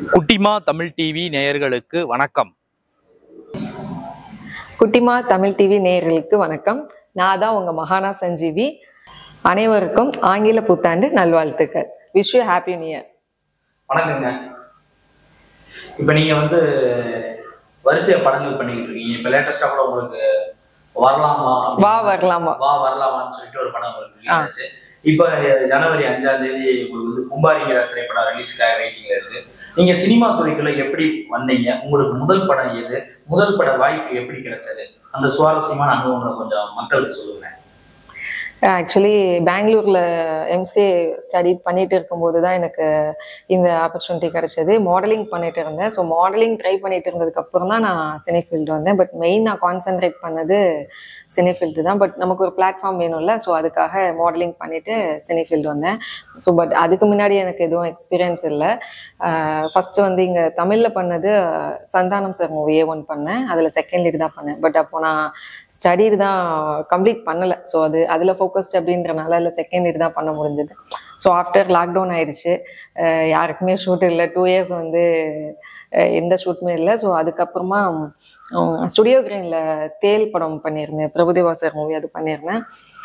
குட்டிமா தமிழ் டிவி நேயர்களுக்கு வணக்கம். குட்டிமா தமிழ் டிவி நேயர்களுக்கு வணக்கம். நான் தான் உங்க மகானா சஞ்சீவி. அனைவருக்கும் ஆங்கில புத்தாண்டு நல்வாழ்த்துக்கள். Wish you happy new year. வணக்கங்க. இப்ப நீங்க வரிசையா படங்கள் பண்ணிக்கிட்டு இருக்கீங்க. இப்ப லேட்டஸ்டா கூட உங்களுக்கு வரலாமான்னு சொல்லிட்டு ஒரு படம் ரிலீஸ் ஆச்சு. இப்ப ஜனவரி 5ஆம் தேதி உங்களுக்கு கும்பாரிங்கிற திரைப்படம் ரிலீஸ்க்காக வெயிட்டிங்ல இருக்கு. நீங்க சினிமா துறைக்குள்ள எப்படி வந்தீங்க? உங்களுக்கு முதல் படம் எது? முதல் பட வாய்ப்பு எப்படி கிடைச்சது? அந்த சுவாரஸ்யமான அனுபவங்களை கொஞ்சம் மக்களுக்கு சொல்லுங்க. ஆக்சுவலி பெங்களூர்ல எம்சிஏ ஸ்டடி பண்ணிட்டு இருக்கும்போது தான் எனக்கு இந்த ஆப்பர்ச்சுனிட்டி கிடைச்சது. மாடலிங் பண்ணிட்டு இருந்தேன். ஸோ மாடலிங் ட்ரை பண்ணிட்டு இருந்ததுக்கு அப்புறம் தான் நான் சினி ஃபீல்டு வந்தேன். பட் மெயின் நான் கான்சென்ட்ரேட் பண்ணது சினி ஃபீல்டு தான். பட் நமக்கு ஒரு பிளாட்ஃபார்ம் வேணும்ல, ஸோ அதுக்காக மாடலிங் பண்ணிட்டு சினி ஃபீல்டு வந்தேன். ஸோ பட் அதுக்கு முன்னாடி எனக்கு எதுவும் எக்ஸ்பீரியன்ஸ் இல்லை. ஃபர்ஸ்ட் இங்கே தமிழில் பண்ணது சந்தானம் சார் மூவி A1 பண்ணேன். அதில் செகண்ட் லீடு தான் பண்ணேன். பட் அப்போ நான் ஸ்டடி தான் கம்ப்ளீட் பண்ணலை. ஸோ அதில் ஃபோக்கஸ்ட் அப்படின்றனால இல்லை செகண்ட் லீடு தான் பண்ண முடிஞ்சது. ஸோ ஆஃப்டர் லாக்டவுன் ஆயிடுச்சு. யாருக்குமே ஷூட் இல்லை. 2 இயர்ஸ் எந்த ஷூட்டுமே இல்லை. ஸோ அதுக்கப்புறமா ஸ்டுடியோ கிரீனில் தேல் படம் பண்ணியிருந்தேன். பிரபுதேவா சார் மூவி அது பண்ணியிருந்தேன்.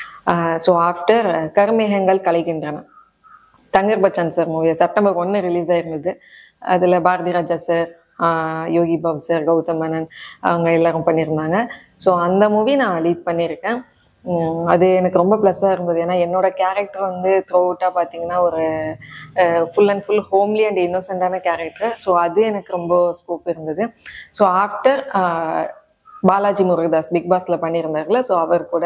ஸோ ஆஃப்டர் கருமேகங்கள் கலைகின்றன Thangar Bachan sir movie September 1 release ஆயிருந்தது. அதில் பாரதி ராஜா சார், யோகி பாபு சார், கௌதம் மேனன் அவங்க எல்லாரும் பண்ணியிருந்தாங்க. ஸோ அந்த மூவி நான் லீட் பண்ணியிருக்கேன். அது எனக்கு ரொம்ப ப்ளஸ்ஸாக இருந்தது. ஏன்னா என்னோட கேரக்டர் த்ரூ அவுட்டாக பார்த்தீங்கன்னா ஒரு full and full homely and இன்னோசென்டான கேரக்டர். ஸோ அது எனக்கு ரொம்ப ஸ்கோப் இருந்தது. So after Balaji Murugadoss Bigg பாஸில் பண்ணியிருந்தார்ல, ஸோ அவர் கூட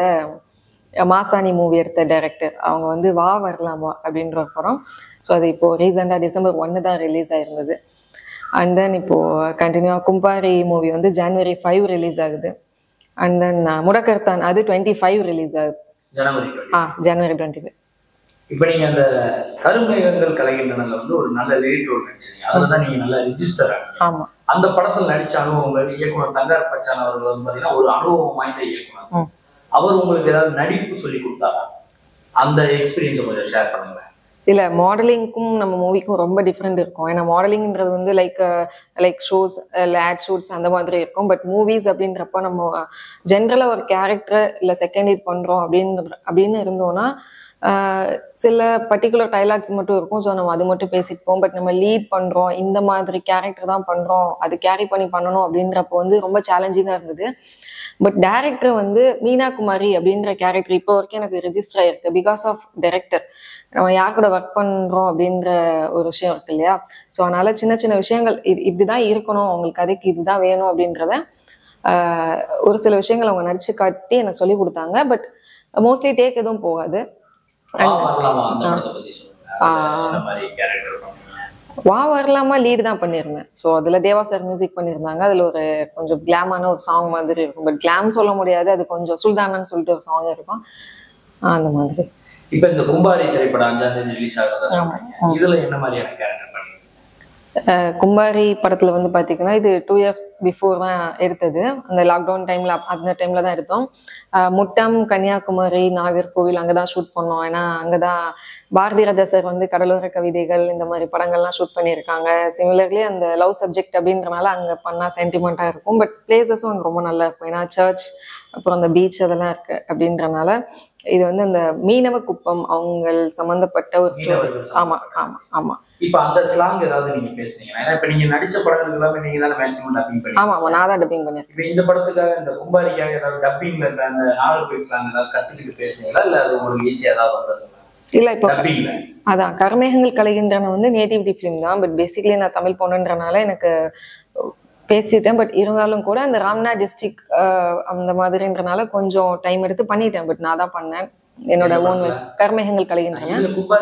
மாசாணி மூவி எடுத்த டைரக்டர் அவங்க வா வரலாமா அப்படின்ற ஒரு படம். ஸோ அது இப்போது ரீசெண்டாக டிசம்பர் 1 தான் ரிலீஸ் ஆயிருந்தது. அண்ட் தென் இப்போது கண்டினியூவாக கும்பாரி மூவி ஜனவரி 5 ரிலீஸ் ஆகுது. அண்ட் தென் முடக்கர்தான் அது 25 ரிலீஸ் ஆகுது. ஜனவரி 25. இப்ப நீங்க அந்த கருமேகங்கள் கலைகின்றன ஒரு நல்ல லீட் ரோல் நடிச்சீங்க. அதுலதான் நீங்க நல்ல ரிஜிஸ்டர் ஆனீங்க. ஆமா. அந்த படத்துல நடிச்ச அனுபவங்கள் இயக்குனர் தங்கர் பச்சான் அவர்கள் பாத்தீங்கன்னா ஒரு அனுபவம் வாய்ந்த இயக்குனர். அவர் உங்களுக்கு ஏதாவது நடிப்பு சொல்லி கொடுத்தாரா? அந்த எக்ஸ்பீரியன்ஸை கொஞ்சம் ஷேர் பண்ணுங்க. இல்லை, மாடலிங்க்கும் நம்ம மூவிக்கும் ரொம்ப டிஃப்ரெண்ட் இருக்கும். ஏன்னா மாடலிங்ன்றது லைக் ஷோஸ் இல்லை ஆட் ஷூட்ஸ் அந்த மாதிரி இருக்கும். பட் மூவிஸ் அப்படின்றப்ப நம்ம ஜென்ரலாக ஒரு கேரக்டர் இல்லை செகண்ட் லீட் பண்ணுறோம் அப்படின்னு இருந்தோம்னா சில பர்டிகுலர் டைலாக்ஸ் மட்டும் இருக்கும். ஸோ நம்ம அது மட்டும் பேசிப்போம். பட் நம்ம லீட் பண்ணுறோம், இந்த மாதிரி கேரக்டர் தான் பண்ணுறோம், அது கேரி பண்ணி பண்ணணும் அப்படின்றப்போ ரொம்ப சேலஞ்சிங்காக இருந்தது. பட் டேரக்டர் மீனா குமாரி அப்படின்ற கேரக்டர் இப்போ வரைக்கும் எனக்கு ரெஜிஸ்டர் ஆயிருக்கு. பிகாஸ் ஆஃப் டைரக்டர் நம்ம யார் கூட ஒர்க் பண்ணுறோம் அப்படின்ற ஒரு விஷயம் இருக்கு இல்லையா? ஸோ அதனால சின்ன சின்ன விஷயங்கள் இப்படிதான் இருக்கணும், அவங்களுக்கு கதைக்கு இதுதான் வேணும் அப்படின்றத ஒரு சில விஷயங்கள் அவங்க நடிச்சு காட்டி எனக்கு சொல்லி கொடுத்தாங்க. பட் மோஸ்ட்லி டேக் எதுவும் போகாது. வா வரலாமா லீடு தான் பண்ணியிருந்தேன். ஸோ அதில் தேவா சார் மியூசிக் பண்ணியிருந்தாங்க. அதில் ஒரு கொஞ்சம் கிளாமான ஒரு சாங் மாதிரி இருக்கும். பட் கிளாம் சொல்ல முடியாது, அது கொஞ்சம் சுல்தானான்னு சொல்லிட்டு ஒரு சாங் இருக்கும் அந்த மாதிரி. இப்ப இந்த கும்பாரி திரைப்படம் 5ஆம் தேதி ரிலீஸ் ஆகுறதா சொல்றீங்க. இதுல என்ன மாதிரியான கேரக்டர் பண்ணீங்க? கும்பாரி படத்துல பாத்தீங்கன்னா இது 2 இயர்ஸ் பிஃபோர் தான் எடுத்தது. அந்த லாக்டவுன் டைம்ல அந்த டைம்ல தான் எடுத்தோம். முட்டம், கன்னியாகுமரி, நாகர்கோவில் அங்கதான் ஷூட் பண்ணோம். ஏன்னா அங்கதான் பாரதி ராஜா சார் கடலோர கவிதைகள் இந்த மாதிரி படங்கள்லாம் ஷூட் பண்ணியிருக்காங்க. சிமிலர்லி அந்த லவ் சப்ஜெக்ட் அப்படின்றனால அங்க பண்ணா சென்டிமெண்டா இருக்கும். பட் பிளேசஸும் அங்கே ரொம்ப நல்லா இருக்கும். ஏன்னா சர்ச் அப்புறம் அந்த பீச் அதெல்லாம் இருக்கு அப்படின்றனால இது அந்த மீனவ குப்பம் அவங்க சம்பந்தப்பட்ட ஒரு ஸ்டோரி. ஆமா ஆமா ஆமா. இப்ப அந்த ஸ்லாங் ஏதாவது நீங்க பேசுனீங்கன்னா, ஏன்னா இப்ப நீங்க நடிச்ச படங்களுக்கு எல்லாமே நீங்க தான் மேக்ஸிமம் டப்பிங் பண்ணி. ஆமா ஆமா, நான் தான் டப்பிங் பண்ணிருக்கேன். இப்ப இந்த படத்துக்காக இந்த கும்பாரிக்காக ஏதாவது டப்பிங்ல இருந்த அந்த நாகர்கோவில் ஸ்லாங் ஏதாவது கத்துக்கிட்டு பேசுனீங்களா, இல்ல அது உங்களுக்கு ஈஸியா ஏதாவது வந்தது? இல்ல, இப்போ அதான் கருமேகங்கள் கலைகின்றன நேட்டிவிட்டி ஃபிலிம் தான். பட் பேசிக்கலி நான் தமிழ் பொண்ணுன்றனால எனக்கு பேசிட்டேன். பட் இருந்தாலும் கூட அந்த ராம்நாத் டிஸ்ட்ரிக்ட் அந்த மாதிரின்றனால கொஞ்சம் டைம் எடுத்து பண்ணிட்டேன். பட் நான் தான் பண்ணேன் என்னோட ஓன் வாய்ஸ். கருமேகங்கள் கலைகின்றன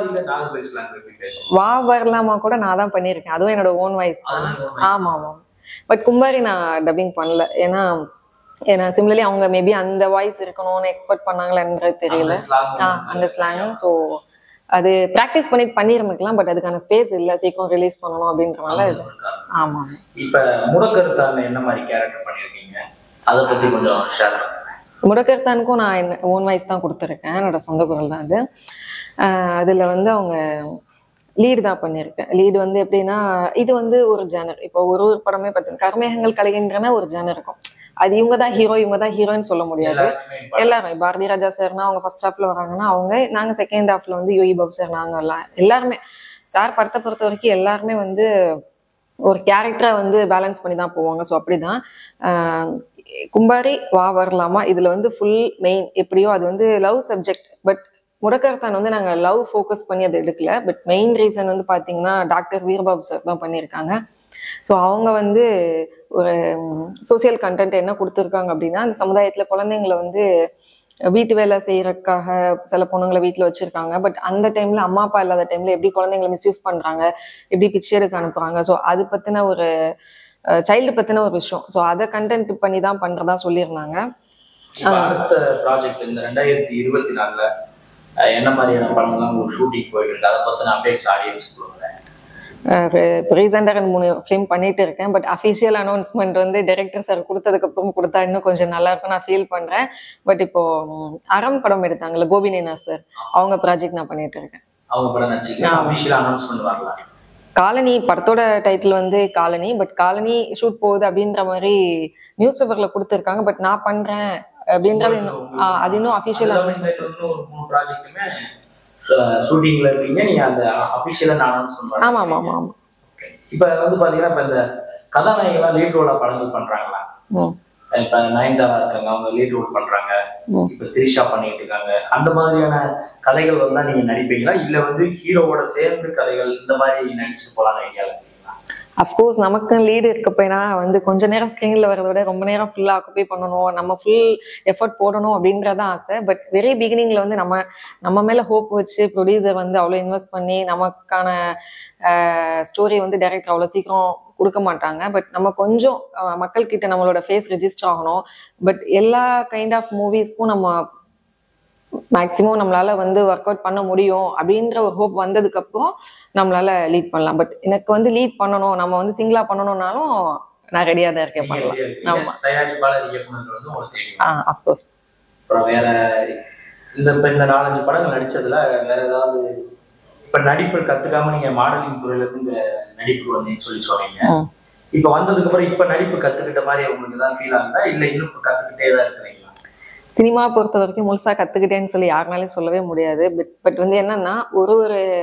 வா வரலாமா கூட நான் தான் பண்ணியிருக்கேன். அதுவும் என்னோட ஓன் வாய்ஸ் தான். ஆமா ஆமா. பட் கும்பாரி நான் டப்பிங் பண்ணல. ஏன்னா சிமிலர்லி அவங்க மேபி அந்த வாய்ஸ் இருக்கணும்னு எக்ஸ்பெக்ட் பண்ணாங்களான்றது தெரியல அந்த ஸ்லாங். ஸோ அது ப்ராக்டிஸ் பண்ணிருந்துக்கலாம். பட் அதுக்கான ஸ்பேஸ் இல்ல, சீக்கிரம் ரிலீஸ் பண்ணணும் அப்படின்றனால இது. ஆமா. இப்ப முடக்கர்தான் என்ன மாதிரி கேரக்டர் பண்ணிருக்கீங்க, அத பத்தி கொஞ்சம் ஷேர் பண்ணுங்க. முடக்கர்தானுக்கும் நான் ஓன் வாய்ஸ் தான் கொடுத்துருக்கேன். என்னோட சொந்த குரல் தான் அது. அதுல அவங்க லீடு தான் பண்ணியிருக்கேன். லீடு வந்து எப்படின்னா, இது வந்து ஒரு ஜேனர். இப்போ ஒரு ஒரு படமே பார்த்தீங்கன்னா, கர்மேகங்கள் கலைகின்றன ஒரு ஜேனர் இருக்கும். அது இவங்க தான் ஹீரோ, இவங்க தான் ஹீரோன்னு சொல்ல முடியாது. எல்லாரும் பாரதி ராஜா சார்னா அவங்க ஃபர்ஸ்ட் ஹாஃப்ல வராங்கன்னா அவங்க, நாங்க செகண்ட் ஹாஃப்ல வந்து யோகி பாபு சார், நாங்க எல்லாம் எல்லாருமே சார் படத்தை பொறுத்த வரைக்கும் எல்லாருமே வந்து ஒரு கேரக்டரா வந்து பேலன்ஸ் பண்ணி தான் போவாங்க. ஸோ அப்படிதான் கும்பாரி வா வரலாமா இதுல வந்து ஃபுல் மெயின் எப்படியோ அது வந்து லவ் சப்ஜெக்ட். பட் முடக்கர்த்தான் வந்து நாங்கள் லவ் ஃபோக்கஸ் பண்ணி அதை எடுக்கல. பட் மெயின் ரீசன் வந்து பார்த்தீங்கன்னா டாக்டர் வீரபாபு சார் தான் பண்ணியிருக்காங்க. ஸோ அவங்க வந்து ஒரு சோசியல் கண்டென்ட் என்ன கொடுத்துருக்காங்க அப்படின்னா, அந்த சமுதாயத்தில் குழந்தைங்களை வந்து வீட்டு வேலை செய்யறதுக்காக சில பொண்ணுங்களை வீட்டில் வச்சிருக்காங்க. பட் அந்த டைம்ல அம்மா அப்பா இல்லாத டைம்ல எப்படி குழந்தைங்களை மிஸ்யூஸ் பண்றாங்க, எப்படி பிச்சை எடுக்க அனுப்புறாங்க. ஸோ அது பத்தின ஒரு சைல்டு பத்தின ஒரு விஷயம். ஸோ அதை கண்டென்ட் பண்ணி தான் பண்றதா சொல்லியிருந்தாங்க. அடுத்த ப்ராஜெக்ட் இந்த 2024 என்ன மாதிரியான படங்கள்லாம் உங்களுக்கு ஷூட்டிங் போயிட்டு இருக்கு, அதை பத்தின அப்டேட்ஸ் ஆடியன்ஸ் கொடுங்க. ரீசெண்டாக 3 ஃபிலிம் பண்ணிட்டு இருக்கேன். பட் அஃபிஷியல் அனௌன்ஸ்மெண்ட் வந்து டைரக்டர் சார் கொடுத்ததுக்கு அப்புறம் கொடுத்தா இன்னும் கொஞ்சம் நல்லா இருக்கும் நான் ஃபீல் பண்றேன். பட் இப்போ அறம் படம் எடுத்தாங்கல்ல கோபிநேனா சார், அவங்க ப்ராஜெக்ட் நான் பண்ணிட்டு இருக்கேன். அவங்க படம் நடிச்சிருக்கேன். அஃபிஷியல் அனௌன்ஸ்மெண்ட் வரல. காலனி படத்தோட டைட்டில் வந்து காலனி. பட் காலனி ஷூட் போகுது அப்படின்ற மாதிரி நியூஸ் பேப்பர்ல கொடுத்துருக்காங்க. பட் நான் பண்றேன் அப்படின்றது அது இன்னும் அஃபிஷியல் அனௌன்ஸ்மெண்ட். ஒரு 3 ப்ராஜெக்ட்டுமே ஷூட்டிங்ல இருக்கீங்க, நீங்க அந்த அஃபிஷியலா அனௌன்ஸ்மெண்ட் பண்ணீங்க. ஆமா ஆமா ஆமா. இப்போ வந்து பாத்தீங்கன்னா இப்ப இந்த கதாநாயகெல்லாம் லீட் ரோலா படங்கள் பண்றாங்களா? இப்ப நயன்தாரா இருக்காங்க, அவங்க லீட் ரோல் பண்றாங்க. இப்ப திரிஷா பண்ணிட்டு இருக்காங்க. அந்த மாதிரியான கதைகள் வந்தா நீங்க நடிப்பீங்களா, இல்ல வந்து ஹீரோவோட சேர்ந்து கதைகள் இந்த மாதிரி நடிச்சுட்டு போலான்னு ஐடியால இருக்கீங்களா? அஃப்கோர்ஸ் நமக்கு லீடு இருக்கப்போனா வந்து கொஞ்ச நேரம் ஸ்க்ரீன்ல வரத விட ரொம்ப நேரம் ஃபுல்லா ஆக்குபை பண்ணணும், நம்ம ஃபுல் எஃபர்ட் போடணும் அப்படின்றதான் ஆசை. பட் வெரி பிகினிங்ல வந்து நம்ம மேல ஹோப் வச்சு ப்ரொடியூசர் வந்து அவ்வளோ இன்வெஸ்ட் பண்ணி நமக்கான ஸ்டோரி வந்து டைரக்டர் அவ்வளோ சீக்கிரம் கொடுக்க மாட்டாங்க. பட் நம்ம கொஞ்சம் மக்கள் கிட்ட நம்மளோட ஃபேஸ் ரெஜிஸ்டர் ஆகணும். பட் எல்லா கைண்ட் ஆஃப் மூவிஸ்க்கும் நம்ம மேக்சிமம் நம்மளால வந்து ஒர்க் அவுட் பண்ண முடியும் அப்படின்ற ஒரு ஹோப் வந்ததுக்கு அப்புறம் நம்மளால லீட் பண்ணலாம். பட் எனக்கு வந்து லீட் பண்ணணும், நம்ம வந்து சிங்கிளா பண்ணணும்னாலும் நான் ரெடியா தான் இருக்கேன் பண்ணலாம். ஆமா, தயாரிப்பாளர் இயக்குனர்கள் வந்து உங்களுக்கு தெரியும். அஃப்கோர்ஸ். அப்புறம் வேற இந்த 4-5 படங்கள் நடிச்சதுல வேற ஏதாவது இப்ப நடிப்பு கத்துக்காம நீங்க மாடலிங் துறையில இருந்து இந்த நடிப்பு வந்தீங்கன்னு சொல்லி சொல்றீங்க. இப்ப வந்ததுக்கு அப்புறம் இப்ப நடிப்பு கத்துக்கிட்ட மாதிரி உங்களுக்கு தான் ஃபீல் ஆகுதா, இல்ல இன்னும் கத்துக்கிட்டே தான் இருக்கிறீங்களா? சினிமா பொறுத்த வரைக்கும் முழுசா கத்துக்கிட்டேன்னு சொல்லி யாருனாலையும் சொல்லவே முடியாது. பட் வந்து என்னன்னா ஒரு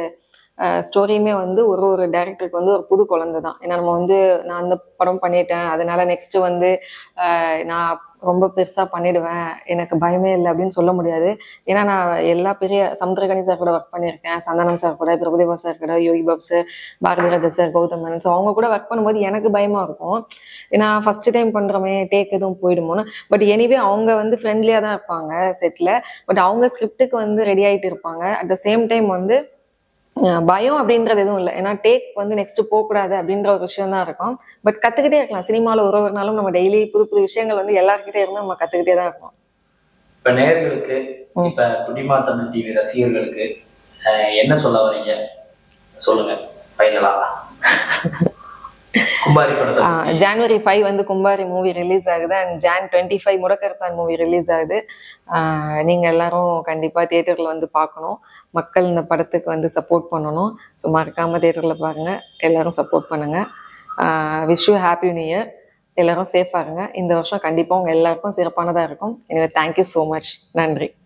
ஸ்டோரியுமே வந்து ஒரு டைரக்டருக்கு வந்து ஒரு புது குழந்தை தான். ஏன்னா நம்ம வந்து நான் அந்த படம் பண்ணிட்டேன், அதனால நெக்ஸ்ட் வந்து நான் ரொம்ப பெருசா பண்ணிடுவேன், எனக்கு பயமே இல்லை அப்படின்னு சொல்ல முடியாது. ஏன்னா நான் எல்லா பெரிய சமுத்திரகனி சார் கூட ஒர்க் பண்ணியிருக்கேன், சந்தானம் சார் கூட, பிரபுதேவா சார் கூட, Yogi Babu sir, Bharathi Raja sir, Gautham Menon. So அவங்க கூட ஒர்க் பண்ணும்போது எனக்கு பயமா இருக்கும், ஏன்னா ஃபர்ஸ்ட் டைம் பண்றோமே டேக் எதுவும் போயிடுமோன்னு. பட் எனிவே அவங்க வந்து ஃப்ரெண்ட்லியா தான் இருப்பாங்க செட்ல. பட் அவங்க ஸ்கிரிப்டுக்கு வந்து ரெடி ஆயிட்டு இருப்பாங்க. அட் த சேம் டைம் வந்து பயம் அப்படின்றது எதுவும் இல்லை. ஏன்னா டேக் வந்து நெக்ஸ்ட் போகக்கூடாது அப்படின்ற ஒரு விஷயம் தான் இருக்கும். பட் கத்துக்கிட்டே இருக்கலாம். சினிமாவில் ஒரு நாளும் நம்ம டெய்லி புது புது விஷயங்கள் வந்து எல்லாருக்கிட்டே இருந்து நம்ம கத்துக்கிட்டே தான் இருக்கோம். இப்ப நேயர்களுக்கு, இப்ப புடிமா தமிழ் டிவி ரசிகர்களுக்கு என்ன சொல்ல வரீங்க சொல்லுங்க ஃபைனலா. கும்பாரி படத்தை January 5 வந்து கும்பாரி மூவி ரிலீஸ் ஆகுது. அண்ட் Jan 25 முடக்கர்த்தான் மூவி ரிலீஸ் ஆகுது. நீங்க எல்லாரும் கண்டிப்பா தியேட்டர்ல வந்து பார்க்கணும். மக்கள் இந்த படத்துக்கு வந்து சப்போர்ட் பண்ணணும். ஸோ மறக்காம தியேட்டர்ல பாருங்க, எல்லாரும் சப்போர்ட் பண்ணுங்க. Wish you happy new year. எல்லாரும் சேஃபா இருங்க. இந்த வருஷம் கண்டிப்பா உங்க எல்லாருக்கும் சிறப்பானதா இருக்கும். எனவே தேங்க்யூ ஸோ மச். நன்றி.